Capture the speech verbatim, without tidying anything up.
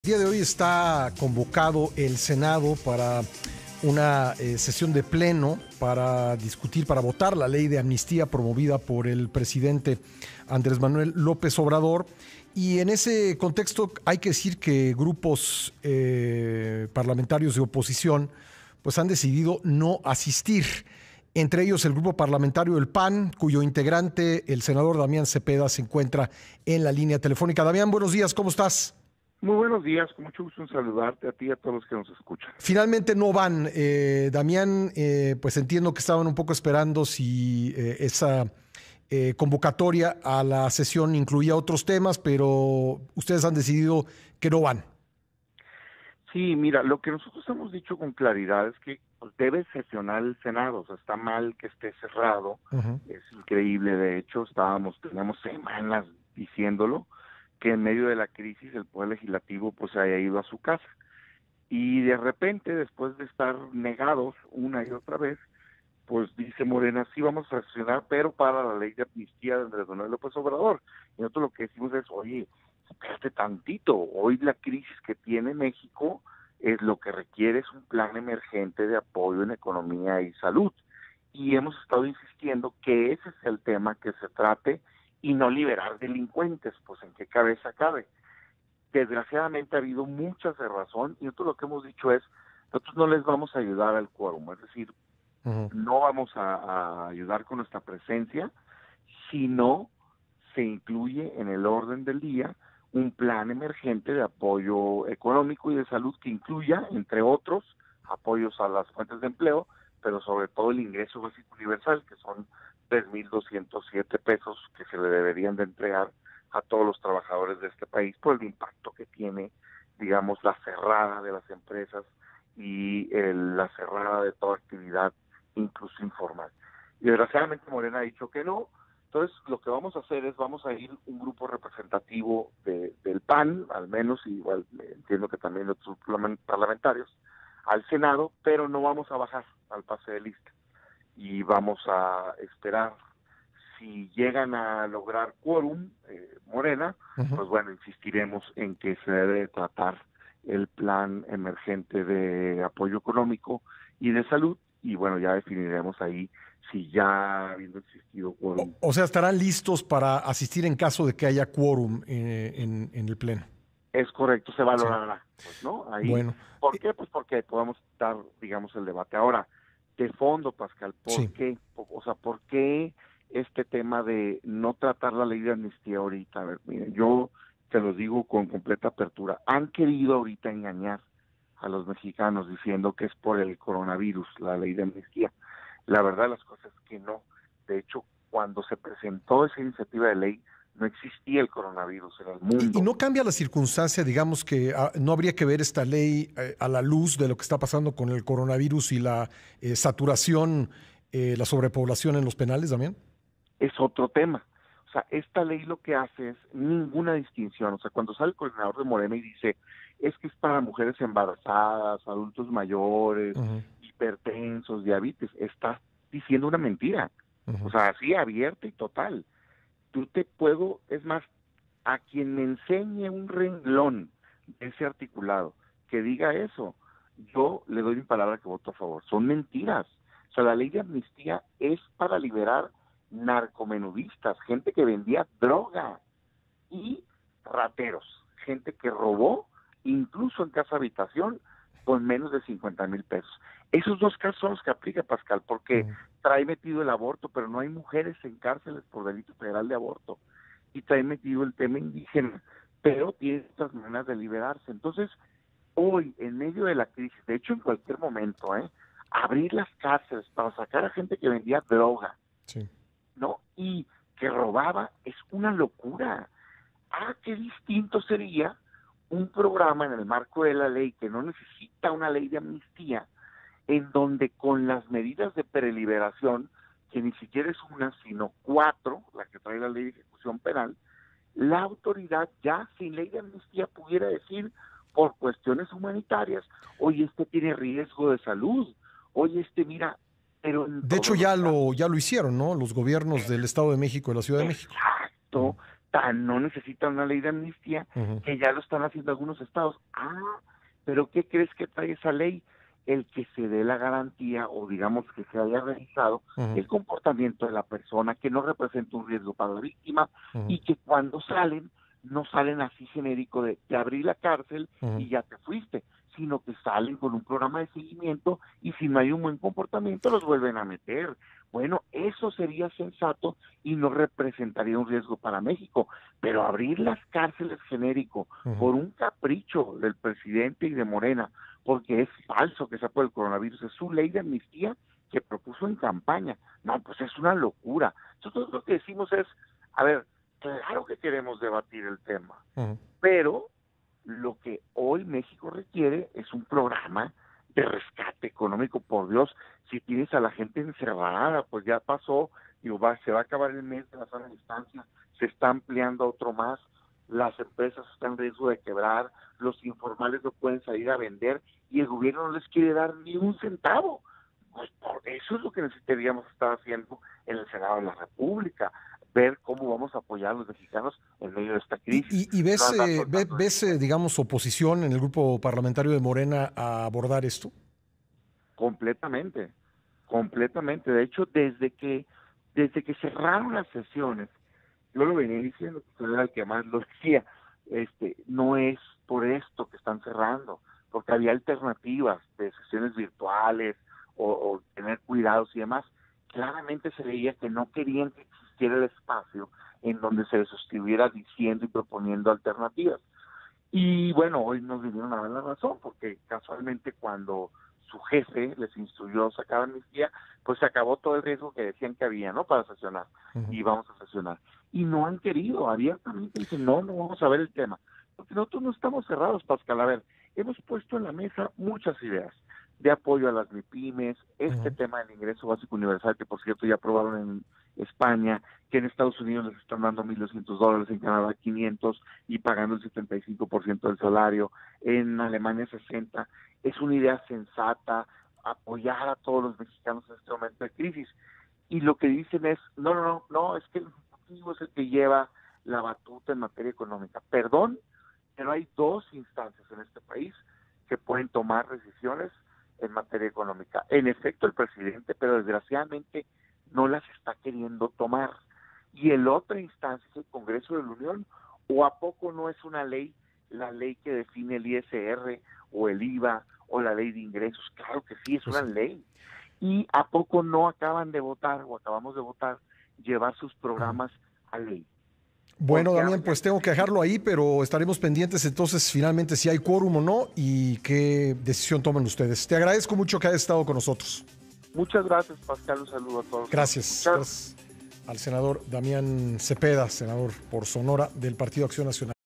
El día de hoy está convocado el Senado para una eh, sesión de pleno para discutir, para votar la ley de amnistía promovida por el presidente Andrés Manuel López Obrador. Y en ese contexto hay que decir que grupos eh, parlamentarios de oposición pues han decidido no asistir. Entre ellos el grupo parlamentario del P A N, cuyo integrante, el senador Damián Cepeda, se encuentra en la línea telefónica. Damián, buenos días, ¿cómo estás? Muy buenos días, con mucho gusto en saludarte a ti y a todos los que nos escuchan. Finalmente no van. Eh, Damián, eh, pues entiendo que estaban un poco esperando si eh, esa eh, convocatoria a la sesión incluía otros temas, pero ustedes han decidido que no van. Sí, mira, lo que nosotros hemos dicho con claridad es que pues, debe sesionar el Senado, o sea, está mal que esté cerrado, uh-huh. Es increíble, de hecho, estábamos, teníamos semanas diciéndolo, que en medio de la crisis el Poder Legislativo pues haya ido a su casa. Y de repente, después de estar negados una y otra vez, pues dice Morena, sí vamos a sesionar, pero para la ley de amnistía de Andrés Manuel López Obrador. Y nosotros lo que decimos es, oye, espérate tantito, hoy la crisis que tiene México es lo que requiere es un plan emergente de apoyo en economía y salud. Y hemos estado insistiendo que ese es el tema que se trate y no liberar delincuentes, pues en qué cabeza cabe. Desgraciadamente ha habido muchas de razón y nosotros lo que hemos dicho es, nosotros no les vamos a ayudar al quórum, es decir, uh-huh. no vamos a, a ayudar con nuestra presencia si no se incluye en el orden del día un plan emergente de apoyo económico y de salud que incluya, entre otros, apoyos a las fuentes de empleo, pero sobre todo el ingreso básico universal, que son tres mil doscientos siete pesos que se le deberían de entregar a todos los trabajadores de este país por el impacto que tiene, digamos, la cerrada de las empresas y el, la cerrada de toda actividad, incluso informal. Y desgraciadamente Morena ha dicho que no. Entonces, lo que vamos a hacer es, vamos a ir un grupo representativo de, del P A N, al menos, y igual entiendo que también de otros parlamentarios, al Senado, pero no vamos a bajar al pase de lista. Y vamos a esperar si llegan a lograr quórum, eh, Morena, uh-huh. pues bueno, insistiremos en que se debe tratar el plan emergente de apoyo económico y de salud, y bueno, ya definiremos ahí si ya habiendo existido quórum. O, o sea, estarán listos para asistir en caso de que haya quórum eh, en, en el pleno. Es correcto, se valorará, sí. Pues, ¿no? Ahí, bueno. ¿por qué? Pues porque podemos dar, digamos, el debate. Ahora, de fondo, Pascal, ¿por sí. qué? O sea, ¿por qué este tema de no tratar la ley de amnistía ahorita? A ver, miren, yo te lo digo con completa apertura. Han querido ahorita engañar a los mexicanos diciendo que es por el coronavirus la ley de amnistía. La verdad las cosas es que no. De hecho, cuando se presentó esa iniciativa de ley, no existía el coronavirus en el mundo. ¿Y, y no cambia la circunstancia, digamos que ah, no habría que ver esta ley eh, a la luz de lo que está pasando con el coronavirus y la eh, saturación, eh, la sobrepoblación en los penales también? Es otro tema. O sea, esta ley lo que hace es ninguna distinción. O sea, cuando sale el coordinador de Morena y dice, es que es para mujeres embarazadas, adultos mayores, uh-huh. hipertensos, diabetes, está diciendo una mentira. Uh-huh. O sea, así abierta y total. Tú te puedo, es más, a quien me enseñe un renglón de ese articulado que diga eso, yo le doy mi palabra que voto a favor. Son mentiras. O sea, la ley de amnistía es para liberar narcomenudistas, gente que vendía droga, y rateros, gente que robó, incluso en casa habitación, con menos de cincuenta mil pesos. Esos dos casos son los que aplica, Pascal, porque uh-huh. trae metido el aborto, pero no hay mujeres en cárceles por delito federal de aborto, y trae metido el tema indígena, pero tiene estas maneras de liberarse. Entonces, hoy, en medio de la crisis, de hecho en cualquier momento, ¿eh? abrir las cárceles para sacar a gente que vendía droga, sí. ¿no? Y que robaba, es una locura. Ah, qué distinto sería un programa en el marco de la ley que no necesita una ley de amnistía, en donde con las medidas de preliberación, que ni siquiera es una, sino cuatro, la que trae la ley de ejecución penal, la autoridad ya sin ley de amnistía pudiera decir, por cuestiones humanitarias, oye, este tiene riesgo de salud, oye, este mira... Pero de hecho ya lo ya lo hicieron, ¿no? Los gobiernos del Estado de México y la Ciudad de México. Exacto, tan no necesitan una ley de amnistía, uh-huh. que ya lo están haciendo algunos estados. Ah, pero ¿qué crees que trae esa ley? El que se dé la garantía, o digamos que se haya revisado uh-huh. el comportamiento de la persona, que no representa un riesgo para la víctima, uh-huh. y que cuando salen, no salen así genérico de te abrí la cárcel uh-huh. y ya te fuiste, sino que salen con un programa de seguimiento y si no hay un buen comportamiento los vuelven a meter. Bueno, eso sería sensato y no representaría un riesgo para México, pero abrir las cárceles genérico uh-huh. por un capricho del presidente y de Morena, porque es falso que sea por el coronavirus, es su ley de amnistía que propuso en campaña. No, pues es una locura. Nosotros lo que decimos es, a ver, claro que queremos debatir el tema, uh-huh. pero lo que hoy México requiere es un programa de rescate económico. Por Dios, si tienes a la gente encerrada, pues ya pasó, digo, va, se va a acabar el mes de la sana distancia, se está ampliando otro más, las empresas están en riesgo de quebrar, los informales no pueden salir a vender y el gobierno no les quiere dar ni un centavo. Pues por eso es lo que necesitaríamos estar haciendo en el Senado de la República, ver cómo vamos a apoyar a los mexicanos en medio de esta crisis. ¿Y, y ves, no eh, ves, ves eh, digamos, oposición en el grupo parlamentario de Morena a abordar esto? Completamente, completamente. De hecho, desde que desde que cerraron las sesiones, yo lo venía diciendo, que era el que más lo decía, este, no es por esto que están cerrando, porque había alternativas de sesiones virtuales o, o tener cuidados y demás. Claramente se veía que no querían que existiera el espacio en donde se les estuviera diciendo y proponiendo alternativas. Y bueno, hoy nos vinieron a dar la razón, porque casualmente cuando su jefe les instruyó sacar amnistía, pues se acabó todo el riesgo que decían que había, ¿no? Para sesionar, uh-huh. y vamos a sesionar. Y no han querido, abiertamente dicen, no, no vamos a ver el tema. Porque nosotros no estamos cerrados, Pascal. A ver, hemos puesto en la mesa muchas ideas de apoyo a las MIPYMES, este uh-huh. tema del ingreso básico universal, que por cierto ya aprobaron en España, que en Estados Unidos les están dando mil doscientos dólares, en Canadá quinientos y pagando el setenta y cinco por ciento del salario, en Alemania sesenta. Es una idea sensata, apoyar a todos los mexicanos en este momento de crisis. Y lo que dicen es, no, no, no, no, es que el Ejecutivo es el que lleva la batuta en materia económica. Perdón, pero hay dos instancias en este país que pueden tomar decisiones en materia económica. En efecto, el presidente, pero desgraciadamente no las está queriendo tomar. Y el otra instancia es el Congreso de la Unión, o a poco no es una ley, la ley que define el I S R o el I V A o la ley de ingresos. Claro que sí, es una ley. Y a poco no acaban de votar o acabamos de votar llevar sus programas a ley. Bueno, Damián, pues tengo que dejarlo ahí, pero estaremos pendientes entonces finalmente si hay quórum o no y qué decisión toman ustedes. Te agradezco mucho que hayas estado con nosotros. Muchas gracias, Pascal. Un saludo a todos. Gracias. Gracias al senador Damián Cepeda, senador por Sonora del Partido Acción Nacional.